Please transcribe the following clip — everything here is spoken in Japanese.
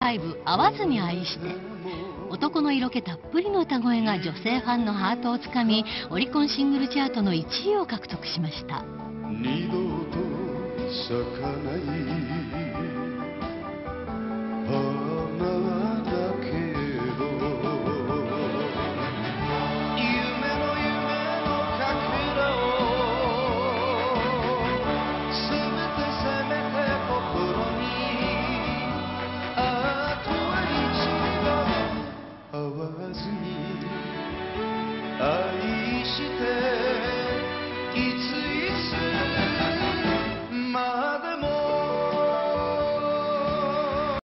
5「会わずに愛して」。男の色気たっぷりの歌声が女性ファンのハートをつかみ、オリコンシングルチャートの1位を獲得しました。 二度と咲かない花だけど、夢のかけらをせめて心に、あとは一度会わずに愛して、いつ